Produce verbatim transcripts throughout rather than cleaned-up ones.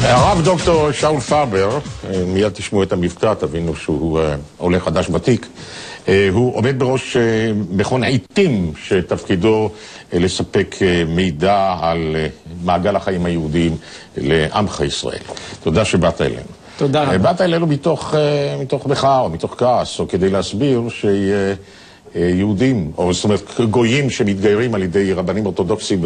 הרב דוקטור שאול פרבר, מיד תשמעו את המבטא, תבינו שהוא עולה חדש ותיק, הוא עומד בראש מכון עיתים שתפקידו לספק מידע על מעגל החיים היהודיים לעמך ישראל. תודה שבאת אלינו. תודה רבה. באת אלינו מתוך, מתוך מחאה או מתוך כעס, או כדי להסביר שיהודים, או זאת אומרת גויים שמתגיירים על ידי רבנים אורתודוקסים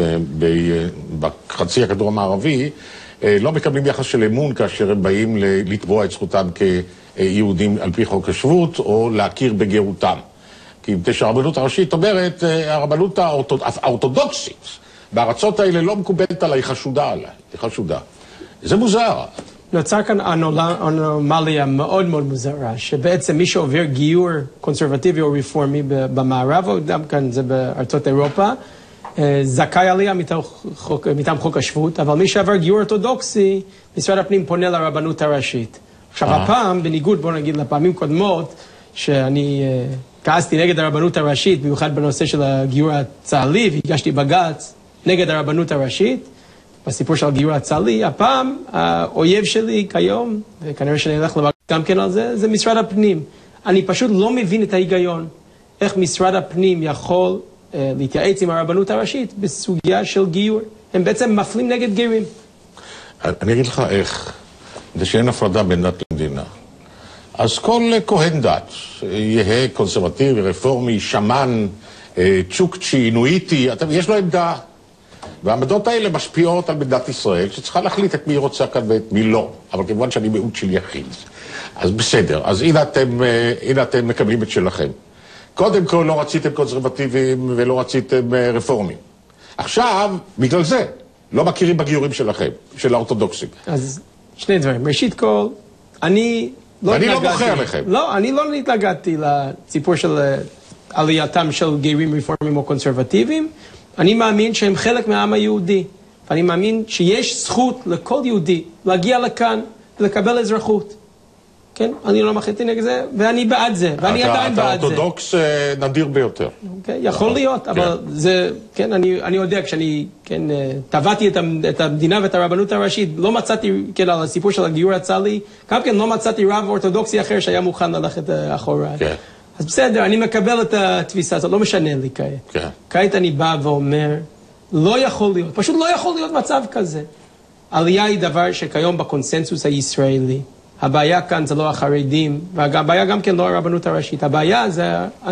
בחצי הכדור המערבי, לא מקבלים יחס של אמון כאשר הם באים לתבוע את זכותם כיהודים על פי חוק השבות או להכיר בגאותם. כי כשהרבנות הראשית אומרת, הרבנות האורתודוקסית בארצות האלה לא מקובלת עליי, חשודה עליי, היא חשודה. זה מוזר. נוצר כאן אנומליה מאוד מאוד מוזרה, שבעצם מי שעובר גיור קונסרבטיבי או רפורמי במערב, או גם כאן זה בארצות אירופה, זכאי עליה מטעם חוק השבות, אבל מי שעבר גיור אורתודוקסי, משרד הפנים פונה לרבנות הראשית. עכשיו הפעם, בניגוד בוא נגיד לפעמים קודמות, שאני כעסתי נגד הרבנות הראשית, במיוחד בנושא של הגיור הצה"לי, והגשתי בג"ץ נגד הרבנות הראשית, בסיפור של הגיור הצה"לי, הפעם האויב שלי כיום, וכנראה שאני אלך לבג"ץ גם כן על זה, זה משרד הפנים. אני פשוט לא מבין את ההיגיון, איך משרד הפנים יכול להתייעץ עם הרבנות הראשית בסוגיה של גיור. הם בעצם מפלים נגד גרים. אני אגיד לך איך, כדי שאין הפרדה בין דת למדינה. אז כל כהן דת, יהיה קונסרבטיבי, רפורמי, שמן, צ'וקצ'י, נואיטי, יש לו עמדה. והעמדות האלה משפיעות על מדינת ישראל, שצריכה להחליט את מי רוצה כאן ואת מי לא. אבל כמובן שאני מיעוט של יחיד. אז בסדר, אז הנה אתם, הנה אתם מקבלים את שלכם. קודם כל לא רציתם קונסרבטיביים ולא רציתם רפורמים. עכשיו, בגלל זה, לא מכירים בגיורים שלכם, של האורתודוקסים. אז שני דברים. ראשית כל, אני לא ואני לא בוחר לכם. לא, אני לא התנגדתי לציפור של עלייתם של גיירים רפורמים או קונסרבטיביים. אני מאמין שהם חלק מהעם היהודי. ואני מאמין שיש זכות לכל יהודי להגיע לכאן ולקבל אזרחות. כן, אני לא מחליטי נגד זה, ואני בעד זה, ואני עדיין בעד זה. אתה אורתודוקס נדיר ביותר. אוקיי, יכול להיות, אבל זה, כן, אני יודע, כשאני, כן, טבעתי את המדינה ואת הרבנות הראשית, לא מצאתי, כן, על הסיפור של הגיור הצה"לי, גם כן לא מצאתי רב אורתודוקסי אחר שהיה מוכן ללכת אחורה. כן. אז בסדר, אני מקבל את התפיסה הזאת, לא משנה לי כעת. כן. כעת אני בא ואומר, לא יכול להיות, פשוט לא יכול להיות מצב כזה. עלייה היא דבר שכיום בקונסנזוס הישראלי, הבעיה כאן זה לא החרדים, והבעיה גם כן לא הרבנות הראשית. הבעיה זה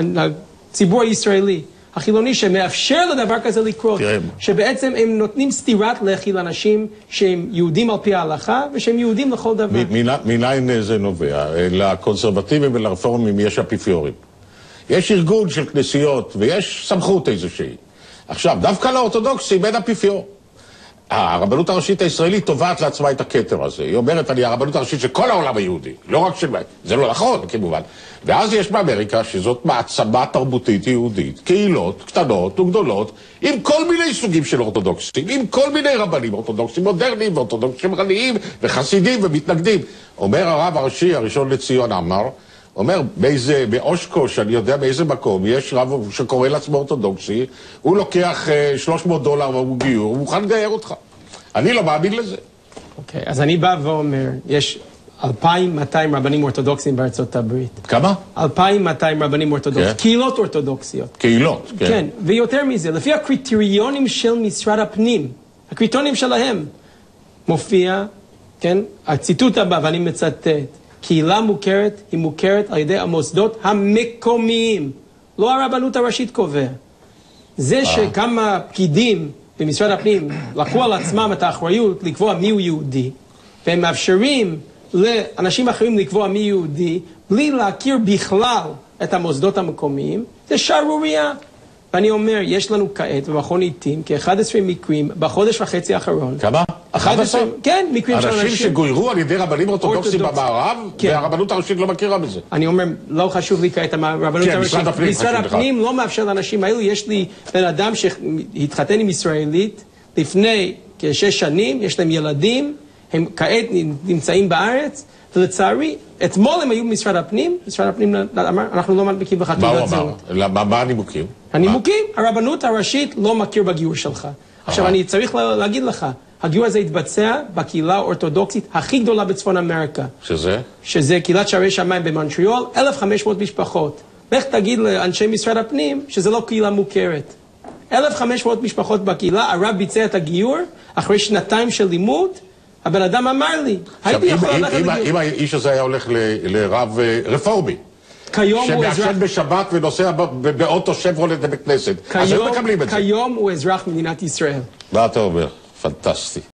הציבור הישראלי, החילוני, שמאפשר לדבר כזה לקרות. שבעצם הם נותנים סתירת לחי לאנשים שהם יהודים על פי ההלכה, ושהם יהודים לכל דבר. מניין זה נובע? לקונסרבטיבים ולרפורמים יש אפיפיורים. יש ארגון של כנסיות, ויש סמכות איזושהי. עכשיו, דווקא לאורתודוקסים אין אפיפיור. הרבנות הראשית הישראלית תובעת לעצמה את הכתר הזה. היא אומרת, אני הרבנות הראשית של כל העולם היהודי, לא רק של... זה לא נכון, כמובן. ואז יש באמריקה, שזאת מעצמה תרבותית יהודית, קהילות קטנות וגדולות, עם כל מיני סוגים של אורתודוקסים, עם כל מיני רבנים אורתודוקסים מודרניים, ואורתודוקסים שמרניים, וחסידים ומתנגדים. אומר הרב הראשי הראשון לציון אמר, אומר, באיזה, באושקו, שאני יודע באיזה מקום, יש רב שקורא לעצמו אורתודוקסי, הוא לוקח שלוש מאות דולר והוא גיור, הוא מוכן לגייר אותך. אני לא מאמין לזה. אוקיי, אז אני בא ואומר, יש אלפיים ומאתיים רבנים אורתודוקסיים בארצות הברית. כמה? אלפיים ומאתיים רבנים אורתודוקסיים, קהילות אורתודוקסיות. קהילות, כן. כן, ויותר מזה, לפי הקריטריונים של משרד הפנים, הקריטריונים שלהם, מופיע, כן, הציטוט הבא, ואני מצטט, קהילה מוכרת היא מוכרת על ידי המוסדות המקומיים. לא הרבנות הראשית קובע. זה שכמה פקידים במשרד הפנים לקחו על עצמם את האחריות לקבוע מי הוא יהודי, והם מאפשרים לאנשים אחרים לקבוע מי יהודי, בלי להכיר בכלל את המוסדות המקומיים, זה שערורייה. ואני אומר, יש לנו כעת במכון עיתים כ-אחד עשר מקרים בחודש וחצי האחרון. כמה? אחד עשר? כן, מקרים של אנשים... אנשים שגוירו על ידי רבנים אורתודוקסים במערב, והרבנות הראשית לא מכירה בזה. אני אומר, לא חשוב לי כעת הרבנות הראשית. משרד הפנים לא מאפשר לאנשים האלו. יש לי בן אדם שהתחתן עם ישראלית לפני כשש שנים, יש להם ילדים, הם כעת נמצאים בארץ, ולצערי, אתמול הם היו במשרד הפנים, משרד הפנים אמר, אנחנו לא מדביקים לך תעודת זהות. מה הנימוקים? הנימוקים, הרבנות הראשית לא מכיר בגיור שלך. עכשיו, אני צריך להגיד לך, הגיור הזה התבצע בקהילה האורתודוקסית הכי גדולה בצפון אמריקה. שזה? שזה קהילת שערי שמיים במונטריאול, אלף וחמש מאות משפחות. לך תגיד לאנשי משרד הפנים שזה לא קהילה מוכרת. אלף וחמש מאות משפחות בקהילה, הרב ביצע את הגיור, אחרי שנתיים של לימוד, הבן אדם אמר לי, הייתי יכול ללכת לגיור. אם האיש הזה היה הולך לרב רפורמי, שמעשן בשבת ונוסע באוטו שברולט לבית כנסת, אז הם מקבלים את זה. כיום הוא אזרח מדינת ישראל. מה אתה אומר? פנטסטי.